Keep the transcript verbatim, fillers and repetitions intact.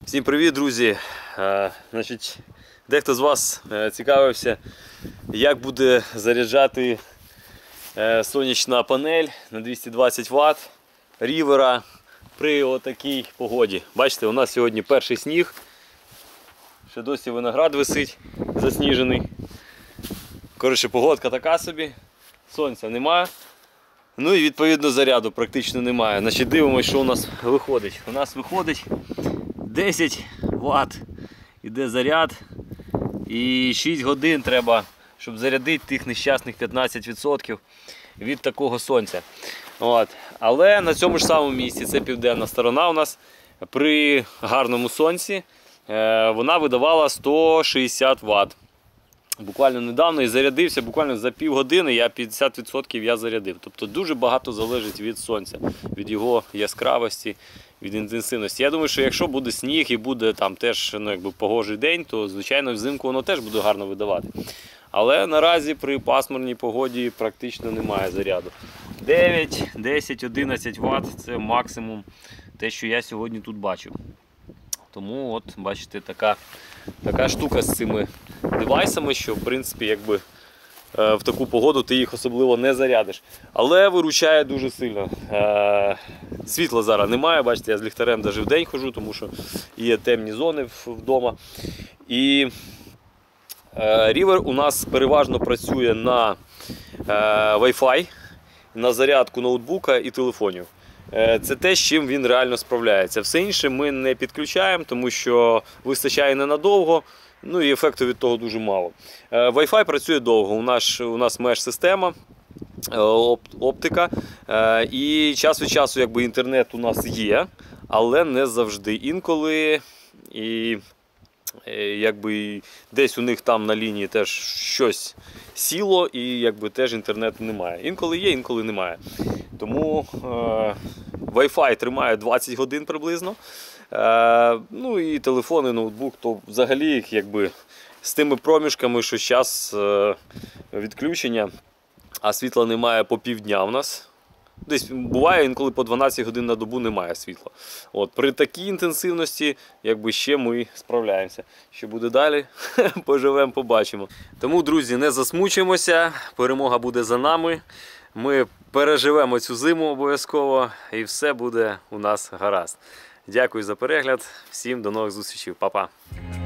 Всім привіт, друзі! Значить, дехто з вас цікавився, як буде заряджати сонячна панель на двісті двадцять ватт рівера при отакій погоді. Бачите, у нас сьогодні перший сніг, ще досі виноград висить засніжений. Коротше, погодка така собі, сонця немає. Ну і відповідно заряду практично немає. Значить, дивимося, що у нас виходить. У нас виходить десять ватт, іде заряд, і шість годин треба, щоб зарядити тих нещасних п'ятнадцять відсотків від такого сонця. От. Але на цьому ж самому місці, це південна сторона у нас, при гарному сонці вона видавала сто шістдесят ватт. Буквально недавно і зарядився, буквально за півгодини я п'ятдесят відсотків я зарядив. Тобто дуже багато залежить від сонця, від його яскравості, від інтенсивності. Я думаю, що якщо буде сніг і буде там теж ну, якби погожий день, то звичайно взимку воно теж буде гарно видавати. Але наразі при пасмурній погоді практично немає заряду. дев'ять, десять, одинадцять ватт – це максимум те, що я сьогодні тут бачу. Тому от, бачите, така, така штука з цими девайсами, що в принципі якби в таку погоду ти їх особливо не зарядиш. Але виручає дуже сильно. Світла зараз немає, бачите, я з ліхтарем навіть в день ходжу, тому що є темні зони вдома. І рівер у нас переважно працює на Wi-Fi, на зарядку ноутбука і телефонів. Це те, з чим він реально справляється. Все інше ми не підключаємо, тому що вистачає ненадовго, ну і ефекту від того дуже мало. Wi-Fi працює довго, у нас, у нас меш-система, оптика, і час від часу якби, інтернет у нас є, але не завжди. Інколи і якби, десь у них там на лінії теж щось сіло і якби, теж інтернету немає. Інколи є, інколи немає. Тому е, Wi-Fi тримає двадцять годин приблизно. Е, ну і телефон і ноутбук, то взагалі якби, з тими проміжками, що зараз е, відключення, а світла немає по півдня у нас. Десь буває, інколи по дванадцять годин на добу немає світла. От, при такій інтенсивності якби, ще ми справляємося. Що буде далі, поживемо, побачимо. Тому, друзі, не засмучуємося, перемога буде за нами. Ми переживемо цю зиму обов'язково і все буде у нас гаразд. Дякую за перегляд, всім до нових зустрічей, па-па!